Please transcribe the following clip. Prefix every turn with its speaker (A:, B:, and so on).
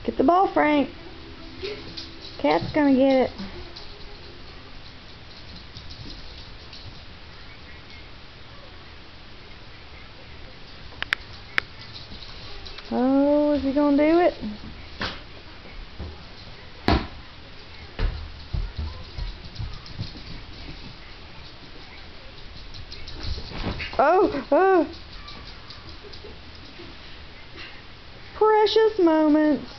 A: Get the ball, Frank. Cat's gonna get it. Oh, is he gonna do it? Oh, oh. Precious moments.